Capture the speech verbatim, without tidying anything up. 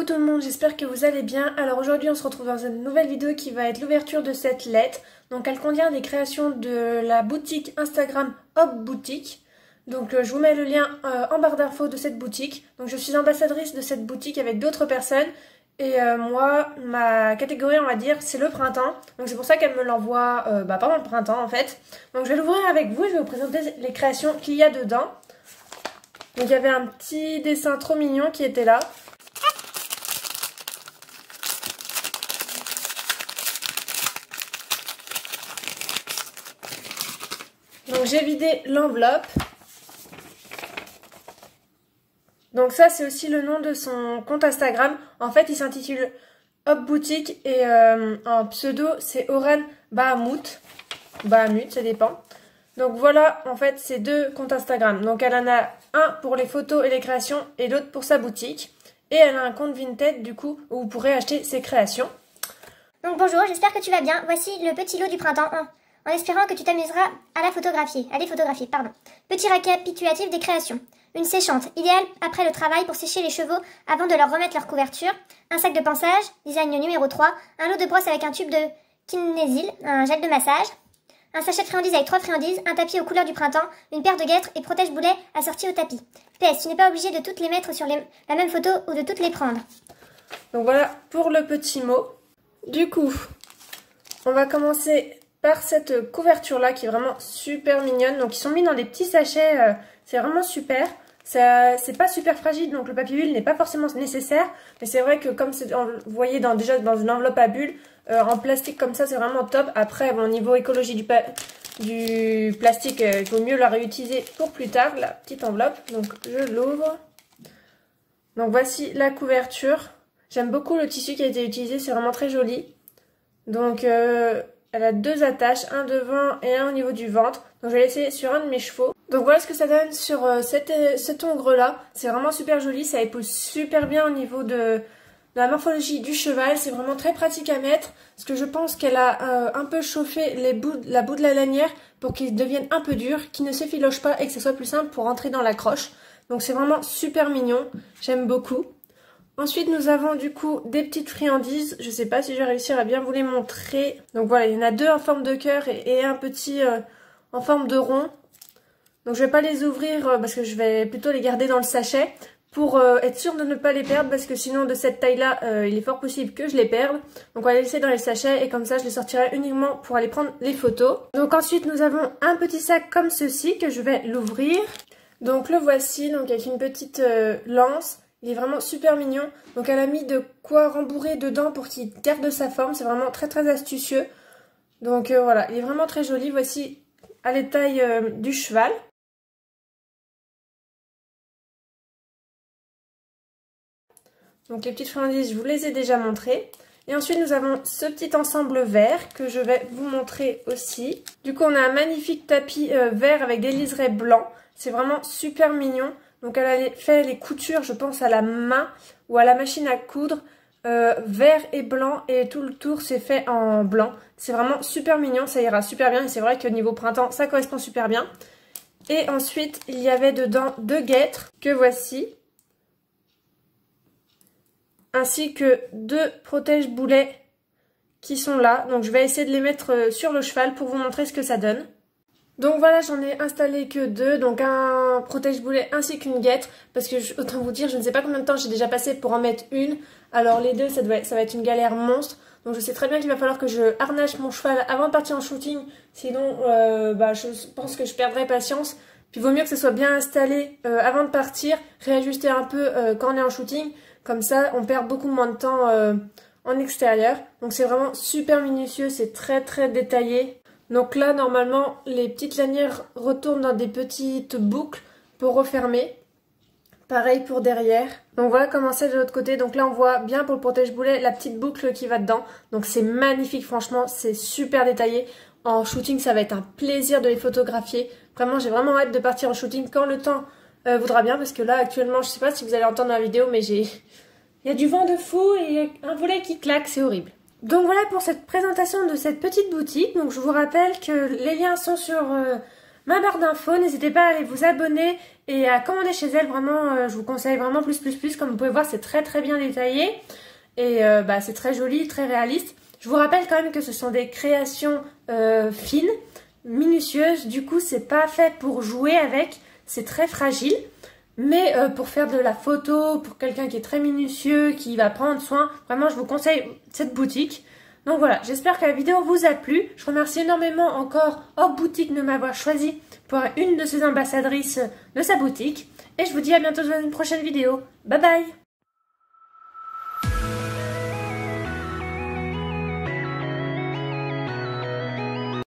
tout le monde, j'espère que vous allez bien. Alors aujourd'hui on se retrouve dans une nouvelle vidéo qui va être l'ouverture de cette lettre. Donc elle contient des créations de la boutique Instagram Hop Boutique. Donc euh, je vous mets le lien euh, en barre d'infos de cette boutique. Donc je suis ambassadrice de cette boutique avec d'autres personnes. Et euh, moi, ma catégorie on va dire c'est le printemps. Donc c'est pour ça qu'elle me l'envoie euh, bah, pendant le printemps en fait. Donc je vais l'ouvrir avec vous et je vais vous présenter les créations qu'il y a dedans. Donc il y avait un petit dessin trop mignon qui était là. Donc j'ai vidé l'enveloppe. Donc ça c'est aussi le nom de son compte Instagram. En fait il s'intitule Hop Boutique et euh, en pseudo c'est Oran Bahamut. Bahamut, ça dépend. Donc voilà en fait c'est deux comptes Instagram. Donc elle en a un pour les photos et les créations et l'autre pour sa boutique. Et elle a un compte Vinted du coup où vous pourrez acheter ses créations. Donc bonjour, j'espère que tu vas bien. Voici le petit lot du printemps un. En espérant que tu t'amuseras à la photographier, à les photographier, pardon. Petit récapitulatif des créations. Une séchante, idéale après le travail pour sécher les chevaux avant de leur remettre leur couverture. Un sac de pansage, design numéro trois. Un lot de brosse avec un tube de kinésil, un gel de massage. Un sachet de friandises avec trois friandises, un tapis aux couleurs du printemps, une paire de guêtres et protège-boulets assortis au tapis. P S, tu n'es pas obligé de toutes les mettre sur les, la même photo ou de toutes les prendre. Donc voilà pour le petit mot. Du coup, on va commencer par cette couverture là qui est vraiment super mignonne. Donc ils sont mis dans des petits sachets, euh, c'est vraiment super. C'est pas super fragile donc le papier bulle n'est pas forcément nécessaire. Mais c'est vrai que comme vous voyez dans, déjà dans une enveloppe à bulles, euh, en plastique comme ça c'est vraiment top. Après bon, au niveau écologie du, du plastique, euh, il vaut mieux la réutiliser pour plus tard, la petite enveloppe. Donc je l'ouvre. Donc voici la couverture. J'aime beaucoup le tissu qui a été utilisé, c'est vraiment très joli. Donc euh, elle a deux attaches, un devant et un au niveau du ventre. Donc je vais laisser sur un de mes chevaux. Donc voilà ce que ça donne sur euh, cet, cet ongre là. C'est vraiment super joli, ça épouse super bien au niveau de, de la morphologie du cheval. C'est vraiment très pratique à mettre. Parce que je pense qu'elle a euh, un peu chauffé les bouts, la bout de la lanière pour qu'il devienne un peu dur, qu'il ne s'effiloche pas et que ce soit plus simple pour rentrer dans la croche. Donc c'est vraiment super mignon, j'aime beaucoup. Ensuite, nous avons du coup des petites friandises. Je sais pas si je vais réussir à bien vous les montrer. Donc voilà, il y en a deux en forme de cœur et, et un petit euh, en forme de rond. Donc je vais pas les ouvrir euh, parce que je vais plutôt les garder dans le sachet pour euh, être sûre de ne pas les perdre parce que sinon de cette taille-là, euh, il est fort possible que je les perde. Donc on va les laisser dans les sachets et comme ça je les sortirai uniquement pour aller prendre les photos. Donc ensuite, nous avons un petit sac comme ceci que je vais l'ouvrir. Donc le voici, donc avec une petite euh, lance. Il est vraiment super mignon. Donc elle a mis de quoi rembourrer dedans pour qu'il garde sa forme. C'est vraiment très très astucieux. Donc euh, voilà, il est vraiment très joli. Voici à la taille euh, du cheval. Donc les petites friandises, je vous les ai déjà montrées. Et ensuite nous avons ce petit ensemble vert que je vais vous montrer aussi. Du coup on a un magnifique tapis euh, vert avec des liserés blancs. C'est vraiment super mignon. Donc elle a fait les coutures, je pense, à la main ou à la machine à coudre, euh, vert et blanc, et tout le tour c'est fait en blanc. C'est vraiment super mignon, ça ira super bien, et c'est vrai que niveau printemps, ça correspond super bien. Et ensuite, il y avait dedans deux guêtres, que voici, ainsi que deux protège-boulets qui sont là. Donc je vais essayer de les mettre sur le cheval pour vous montrer ce que ça donne. Donc voilà, j'en ai installé que deux, donc un protège-boulet ainsi qu'une guêtre, parce que je, autant vous dire, je ne sais pas combien de temps j'ai déjà passé pour en mettre une, alors les deux ça, doit, ça va être une galère monstre, donc je sais très bien qu'il va falloir que je harnache mon cheval avant de partir en shooting, sinon euh, bah, je pense que je perdrai patience, puis il vaut mieux que ce soit bien installé euh, avant de partir, réajuster un peu euh, quand on est en shooting, comme ça on perd beaucoup moins de temps euh, en extérieur, donc c'est vraiment super minutieux, c'est très très détaillé. Donc là, normalement, les petites lanières retournent dans des petites boucles pour refermer. Pareil pour derrière. Donc voilà comment c'est de l'autre côté. Donc là, on voit bien pour le protège-boulet la petite boucle qui va dedans. Donc c'est magnifique, franchement, c'est super détaillé. En shooting, ça va être un plaisir de les photographier. Vraiment, j'ai vraiment hâte de partir en shooting quand le temps euh, voudra bien. Parce que là, actuellement, je sais pas si vous allez entendre dans la vidéo, mais j'ai... il y a du vent de fou et un volet qui claque, c'est horrible. Donc voilà pour cette présentation de cette petite boutique. Donc je vous rappelle que les liens sont sur euh, ma barre d'infos. N'hésitez pas à aller vous abonner et à commander chez elle. Vraiment, euh, je vous conseille vraiment plus, plus, plus. Comme vous pouvez voir, c'est très, très bien détaillé. Et euh, bah, c'est très joli, très réaliste. Je vous rappelle quand même que ce sont des créations euh, fines, minutieuses. Du coup, c'est pas fait pour jouer avec. C'est très fragile. Mais euh, pour faire de la photo, pour quelqu'un qui est très minutieux, qui va prendre soin, vraiment je vous conseille cette boutique. Donc voilà, j'espère que la vidéo vous a plu. Je remercie énormément encore Hop Boutique de m'avoir choisi pour une de ses ambassadrices de sa boutique. Et je vous dis à bientôt dans une prochaine vidéo. Bye bye!